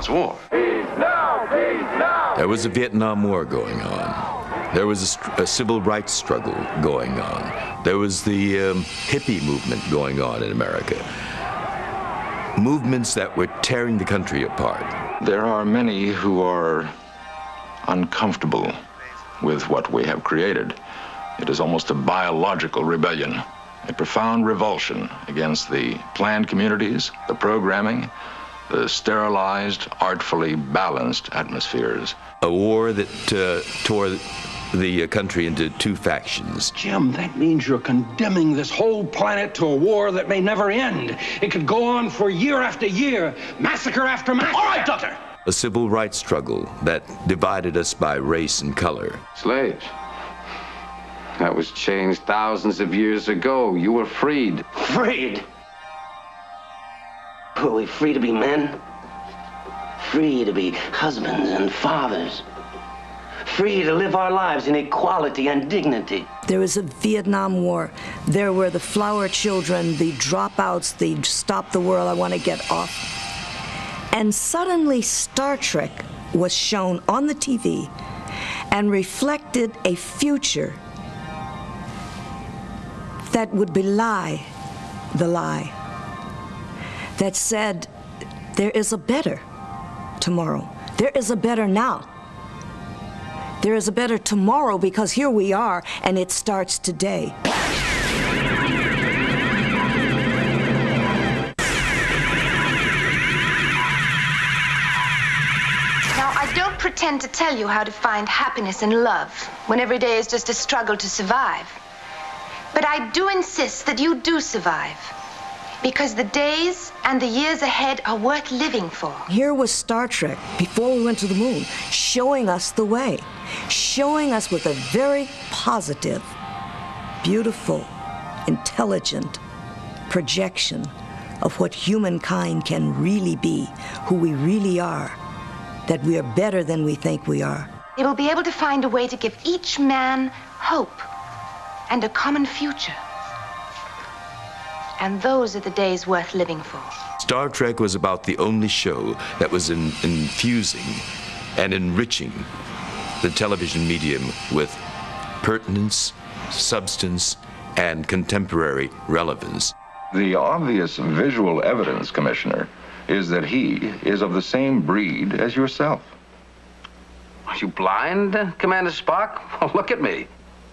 Vietnam's war. Peace now! Peace now! There was a Vietnam War going on. There was a civil rights struggle going on. There was the hippie movement going on in America. Movements that were tearing the country apart. There are many who are uncomfortable with what we have created. It is almost a biological rebellion, a profound revulsion against the planned communities, the programming, the sterilized, artfully balanced atmospheres. A war that tore the country into two factions. Jim, that means you're condemning this whole planet to a war that may never end. It could go on for year after year, massacre after massacre. All right, Doctor! A civil rights struggle that divided us by race and color. Slaves. That was changed thousands of years ago. You were freed. Freed? Were we free to be men? Free to be husbands and fathers? Free to live our lives in equality and dignity? There was a Vietnam War. There were the flower children, the dropouts, the stop the world, I want to get off. And suddenly Star Trek was shown on the TV and reflected a future that would belie the lie, that said there is a better tomorrow. There is a better now. There is a better tomorrow because here we are and it starts today. I don't pretend to tell you how to find happiness and love when every day is just a struggle to survive. But I do insist that you do survive, because the days and the years ahead are worth living for. Here was Star Trek, before we went to the moon, showing us the way, showing us with a very positive, beautiful, intelligent projection of what humankind can really be, who we really are, that we are better than we think we are. They will be able to find a way to give each man hope and a common future. And those are the days worth living for. Star Trek was about the only show that was infusing and enriching the television medium with pertinence, substance, and contemporary relevance. The obvious visual evidence, Commissioner, is that he is of the same breed as yourself. Are you blind, Commander Spock? Well, look at me.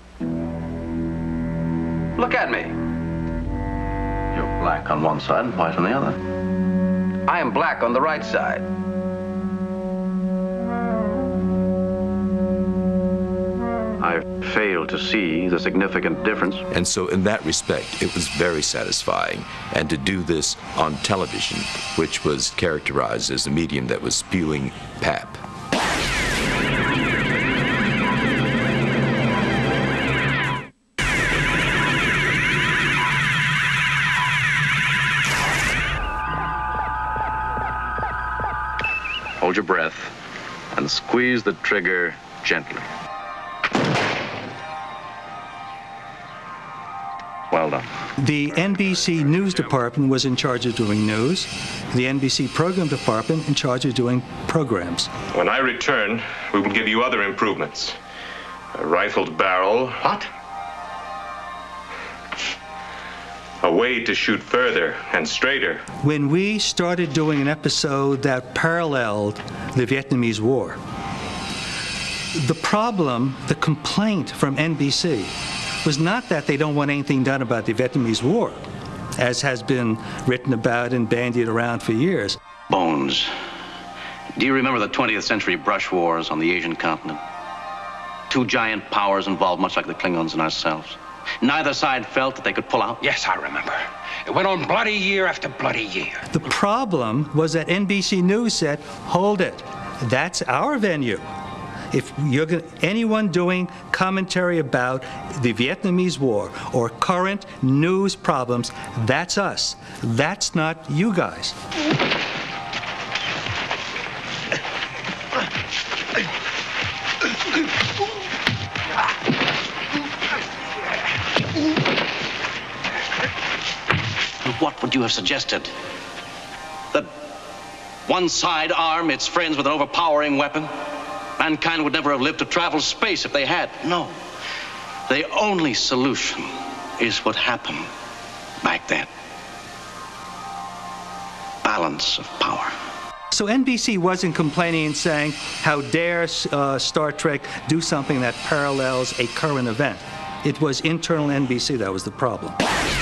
Look at me. You're black on one side and white on the other. I am black on the right side. I fail to see the significant difference. And so in that respect, it was very satisfying. And to do this on television, which was characterized as a medium that was spewing pap. Hold your breath and squeeze the trigger gently. Well done. The NBC News Department was in charge of doing news. The NBC Program Department in charge of doing programs. When I return, we will give you other improvements. A rifled barrel. What? A way to shoot further and straighter. When we started doing an episode that paralleled the Vietnamese War, the problem, the complaint from NBC was not that they don't want anything done about the Vietnamese War, as has been written about and bandied around for years. Bones. Do you remember the 20th century brush wars on the Asian continent? Two giant powers involved, much like the Klingons and ourselves. Neither side felt that they could pull out. Yes, I remember. It went on bloody year after bloody year. The problem was that NBC News said, hold it, that's our venue. If you're anyone doing commentary about the Vietnamese War or current news problems, that's us. That's not you guys. What would you have suggested? one side arm its friends with an overpowering weapon. Mankind would never have lived to travel space if they had. No. The only solution is what happened back then. Balance of power. So NBC wasn't complaining and saying, how dare Star Trek do something that parallels a current event. It was internal NBC that was the problem.